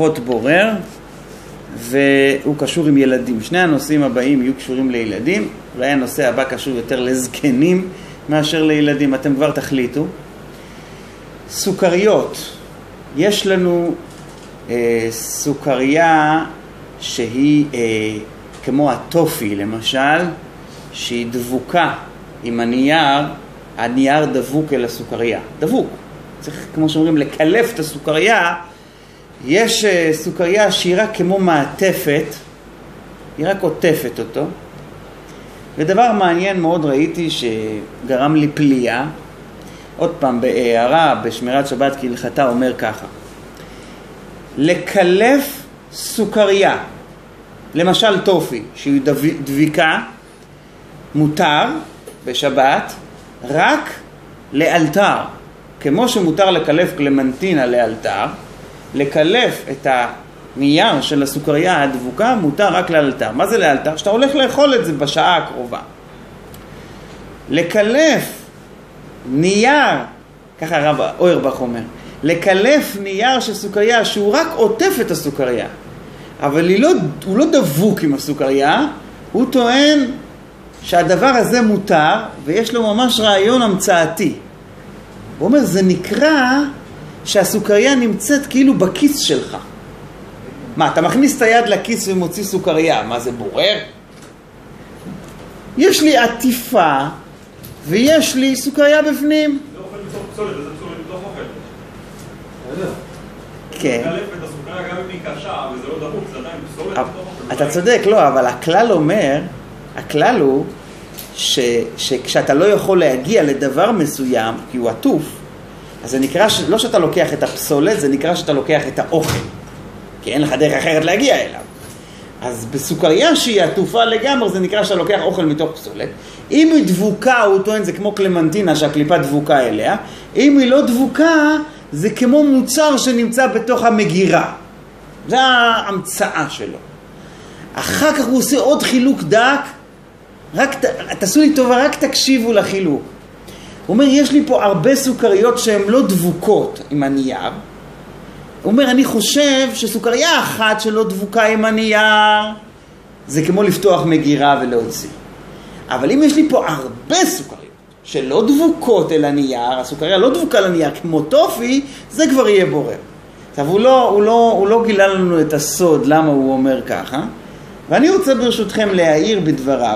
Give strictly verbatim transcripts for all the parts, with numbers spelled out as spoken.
פחות בורר, והוא קשור עם ילדים. שני הנושאים הבאים יהיו קשורים לילדים, אולי הנושא הבא קשור יותר לזקנים מאשר לילדים, אתם כבר תחליטו. סוכריות, יש לנו אה, סוכריה שהיא אה, כמו הטופי למשל, שהיא דבוקה עם הנייר, הנייר דבוק אל הסוכריה, דבוק. צריך, כמו שאומרים, לקלף את הסוכריה. יש uh, סוכריה שהיא רק כמו מעטפת, היא רק עוטפת אותו. ודבר מעניין מאוד ראיתי שגרם לי פליאה, עוד פעם בהערה בשמירת שבת כהלכתה אומר ככה, לקלף סוכריה, למשל טופי שהיא דביקה, מותר בשבת רק לאלתר, כמו שמותר לקלף קלמנטינה לאלתר, לקלף את הנייר של הסוכריה הדבוקה מותר רק לאלתר. מה זה לאלתר? שאתה הולך לאכול את זה בשעה הקרובה. לקלף נייר, ככה הרב אוירבך אומר, לקלף נייר של סוכריה שהוא רק עוטף את הסוכריה, אבל לא, הוא לא דבוק עם הסוכריה, הוא טוען שהדבר הזה מותר, ויש לו ממש רעיון המצאתי. הוא אומר, זה נקרא שהסוכריה נמצאת כאילו בכיס שלך. מה, אתה מכניס את היד לכיס ומוציא סוכריה, מה זה בורר? יש לי עטיפה ויש לי סוכריה בפנים. זה אוכל מתוך פסולת, זה פסולת מתוך אוכל. כן. לקלף את הסוכריה גם אם היא קשה, וזה לא דבוק, זה עדיין פסולת מתוך אוכל. אתה צודק, לא, אבל הכלל אומר, הכלל הוא ש, שכשאתה לא יכול להגיע לדבר מסוים, כי הוא עטוף, אז זה נקרא, לא שאתה לוקח את הפסולת, זה נקרא שאתה לוקח את האוכל. כי אין לך דרך אחרת להגיע אליו. אז בסוכריה שהיא עטופה לגמרי, זה נקרא שאתה לוקח אוכל מתוך פסולת. אם היא דבוקה, הוא טוען, זה כמו קלמנטינה שהקליפה דבוקה אליה. אם היא לא דבוקה, זה כמו מוצר שנמצא בתוך המגירה. זה ההמצאה שלו. אחר כך הוא עושה עוד חילוק דק, רק, תעשו לי טובה, רק תקשיבו לחילוק. הוא אומר, יש לי פה הרבה סוכריות שהן לא דבוקות עם הנייר. הוא אומר, אני חושב שסוכריה אחת שלא דבוקה עם הנייר, זה כמו לפתוח מגירה ולהוציא. אבל אם יש לי פה הרבה סוכריות שלא דבוקות אל הנייר, הסוכריה לא דבוקה לנייר כמו טופי, זה כבר יהיה בורר. עכשיו, הוא לא, הוא לא, הוא לא גילה לנו את הסוד למה הוא אומר ככה, ואני רוצה ברשותכם להעיר בדבריו.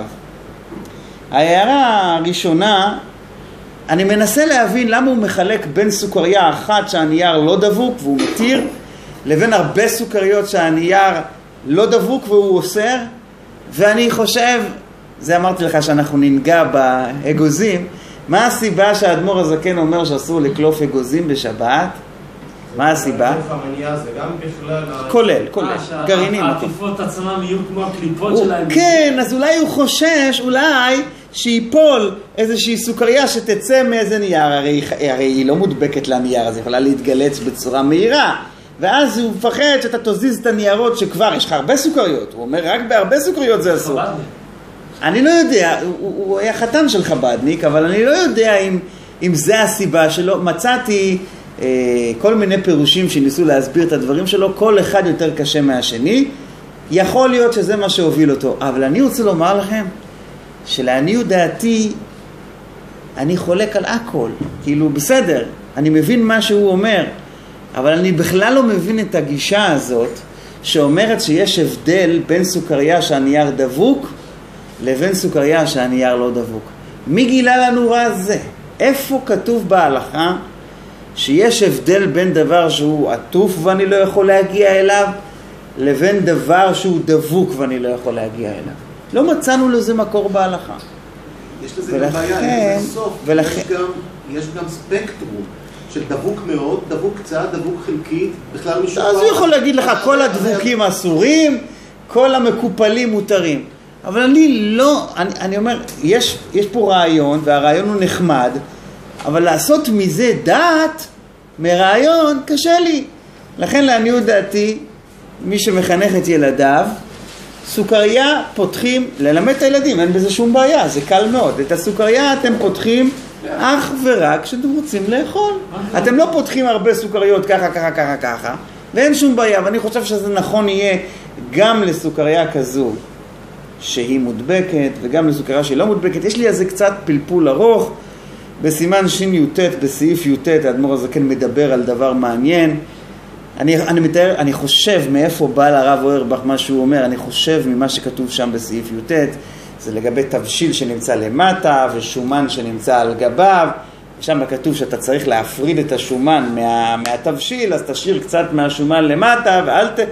ההערה הראשונה, אני מנסה להבין למה הוא מחלק בין סוכריה אחת שהנייר לא דבוק והוא מתיר, לבין הרבה סוכריות שהנייר לא דבוק והוא אוסר, ואני חושב, זה אמרתי לך שאנחנו ננגע באגוזים, מה הסיבה שהאדמו"ר הזקן אומר שאסור לקלוף אגוזים בשבת? מה הסיבה? כולל, כולל, גרעינים. העטיפות עצמם יהיו כמו הקליפות שלהם. כן, אז אולי הוא חושש, אולי שיפול איזושהי סוכריה שתצא מאיזה נייר, הרי, הרי היא לא מודבקת לנייר, אז היא יכולה להתגלץ בצורה מהירה, ואז הוא מפחד שאתה תוזיז את הניירות שכבר יש לך הרבה סוכריות. הוא אומר, רק בהרבה סוכריות זה אסור. אני לא יודע, הוא, הוא היה חתן של חבדניק, אבל אני לא יודע אם, אם זה הסיבה שלו. מצאתי אה, כל מיני פירושים שניסו להסביר את הדברים שלו, כל אחד יותר קשה מהשני. יכול להיות שזה מה שהוביל אותו, אבל אני רוצה לומר לכם, שלעניות דעתי, אני חולק על הכל. כאילו, בסדר, אני מבין מה שהוא אומר, אבל אני בכלל לא מבין את הגישה הזאת, שאומרת שיש הבדל בין סוכריה שהנייר דבוק, לבין סוכריה שהנייר לא דבוק. מי גילה לנו רע זה? איפה כתוב בהלכה שיש הבדל בין דבר שהוא עטוף ואני לא יכול להגיע אליו, לבין דבר שהוא דבוק ואני לא יכול להגיע אליו? לא מצאנו לזה מקור בהלכה. יש לזה גם בעיה, אין לזה סוף. ולכן... יש, גם, יש גם ספקטרום של דבוק מאוד, דבוק קצת, דבוק חלקית, בכלל משופר. אז הוא יכול להגיד לך, כל הדבוקים אסורים, כל המקופלים מותרים. אבל אני לא, אני, אני אומר, יש, יש פה רעיון, והרעיון הוא נחמד, אבל לעשות מזה דעת, מרעיון, קשה לי. לכן לעניות דעתי, מי שמחנך את ילדיו, סוכריה פותחים, ללמד את הילדים, אין בזה שום בעיה, זה קל מאוד. את הסוכריה אתם פותחים אך ורק כשאתם רוצים לאכול. אתם לא פותחים הרבה סוכריות ככה, ככה, ככה, ככה. ואין שום בעיה, ואני חושב שזה נכון יהיה גם לסוכריה כזו שהיא מודבקת, וגם לסוכריה שהיא לא מודבקת. יש לי איזה קצת פלפול ארוך, בסימן שין י"ט, בסעיף י"ט, האדמו"ר הזקן מדבר על דבר מעניין. אני, אני מתאר, אני חושב מאיפה בא לרב אוירבך מה שהוא אומר, אני חושב ממה שכתוב שם בסעיף י"ט, זה לגבי תבשיל שנמצא למטה ושומן שנמצא על גביו, שם כתוב שאתה צריך להפריד את השומן מה, מהתבשיל, אז תשאיר קצת מהשומן למטה, ואל ת...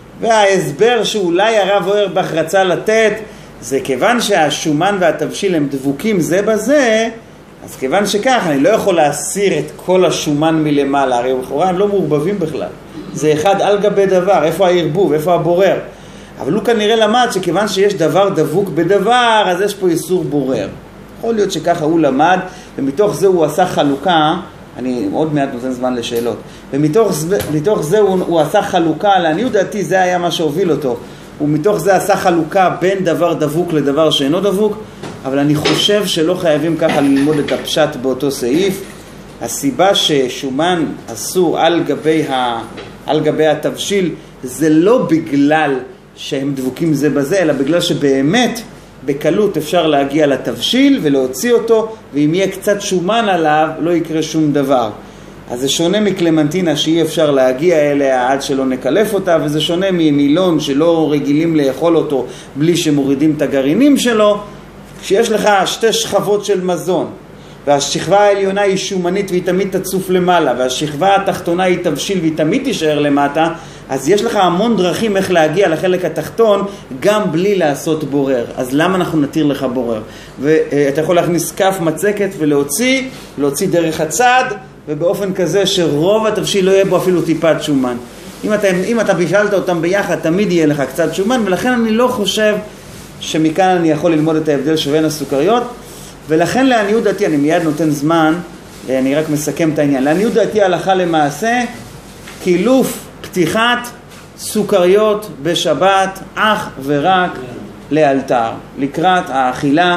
וההסבר שאולי הרב אוירבך רצה לתת, זה כיוון שהשומן והתבשיל הם דבוקים זה בזה, אז כיוון שכך, אני לא יכול להסיר את כל השומן מלמעלה, הרי בכאורה הם לא מעורבבים בכלל. זה אחד על גבי דבר, איפה הערבוב, איפה הבורר. אבל הוא כנראה למד שכיוון שיש דבר דבוק בדבר, אז יש פה איסור בורר. יכול להיות שככה הוא למד, ומתוך זה הוא עשה חלוקה, אני עוד מעט נותן זמן לשאלות, ומתוך מתוך זה הוא, הוא עשה חלוקה, לעניות דעתי זה היה מה שהוביל אותו, ומתוך זה עשה חלוקה בין דבר דבוק לדבר שאינו דבוק, אבל אני חושב שלא חייבים ככה ללמוד את הפשט באותו סעיף. הסיבה ששומן אסור על גבי, ה, על גבי התבשיל זה לא בגלל שהם דבוקים זה בזה, אלא בגלל שבאמת בקלות אפשר להגיע לתבשיל ולהוציא אותו, ואם יהיה קצת שומן עליו לא יקרה שום דבר. אז זה שונה מקלמנטינה שאי אפשר להגיע אליה עד שלא נקלף אותה, וזה שונה ממילון שלא רגילים לאכול אותו בלי שמורידים את הגרעינים שלו. כשיש לך שתי שכבות של מזון, והשכבה העליונה היא שומנית והיא תמיד תצוף למעלה, והשכבה התחתונה היא תבשיל והיא תמיד תישאר למטה, אז יש לך המון דרכים איך להגיע לחלק התחתון גם בלי לעשות בורר. אז למה אנחנו נתיר לך בורר? ואתה יכול להכניס כף מצקת ולהוציא, להוציא דרך הצד, ובאופן כזה שרוב התבשיל לא יהיה בו אפילו טיפת שומן. אם אתה, אם אתה בישלת אותם ביחד, תמיד יהיה לך קצת שומן, ולכן אני לא חושב שמכאן אני יכול ללמוד את ההבדל שבין הסוכריות, ולכן לעניות דעתי, אני מיד נותן זמן, אני רק מסכם את העניין, לעניות דעתי הלכה למעשה, קילוף פתיחת סוכריות בשבת אך ורק לאלתר, לקראת האכילה,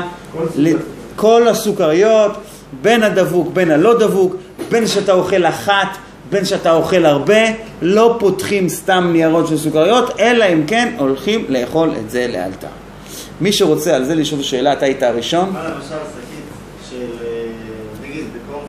כל הסוכריות, בין הדבוק, בין הלא דבוק, בין שאתה אוכל אחת, בין שאתה אוכל הרבה, לא פותחים סתם ניירות של סוכריות, אלא אם כן הולכים לאכול את זה לאלתר. מי שרוצה על זה לשאול שאלה, אתה היית הראשון? מה למשל